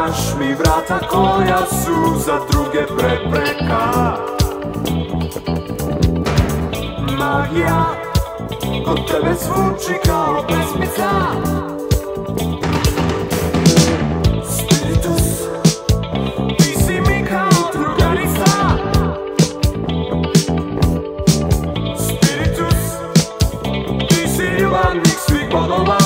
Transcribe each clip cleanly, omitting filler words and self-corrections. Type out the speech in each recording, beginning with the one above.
Otvaraš mi vrata koja su za druge prepreka. Magija kod tebe zvuči kao pesmica. Spiritus, ti si mi kao drugarica. Spiritus, ti si ljubavnik svih bodova.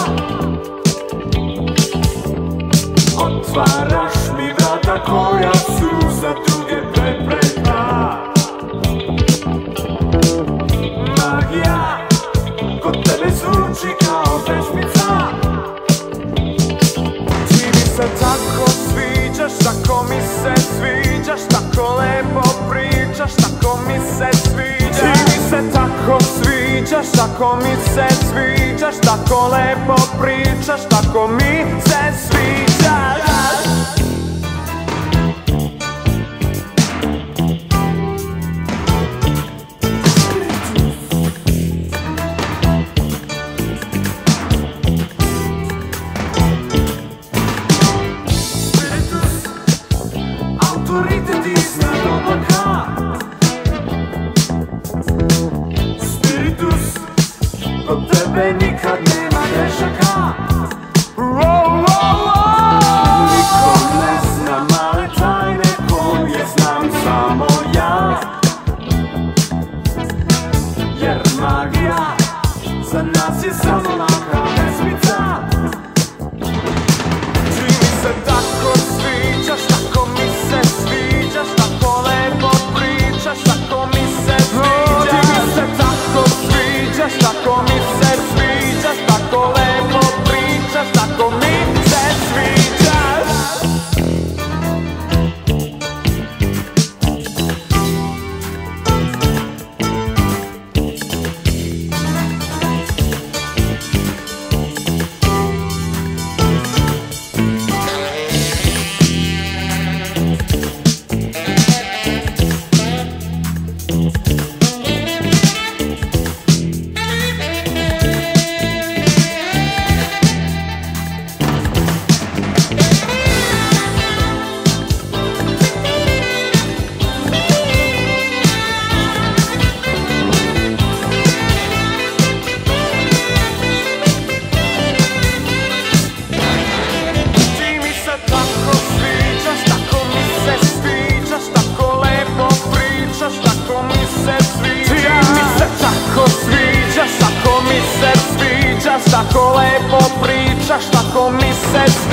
Otvaraš mi vrata koja su za druge prepreka. Magija kod tebe zvuči kao pesmica. Ti mi se tako sviđaš, tako mi se sviđaš, tako lepo pričaš, tako mi se sviđaš. Ti mi se tako sviđaš, tako mi se sviđaš, tako lepo pričaš, tako mi se sviđaš. Autoritet iznad oblaka. Spiritus, kod tebe nikad nema grešaka. Niko ne zna male tajne koje znam samo ja. Jer magija za nas je samo laka pesmica. Ti mi se tako sviđaš, tako mi se sviđaš, tako lepo pričaš, tako mi se sviđaš. Ti mi se tako sviđaš, tako mi se sviđaš, tako lepo pričaš, tako mi se sviđaš. Tako lepo pričaš, tako mi se sviđaš.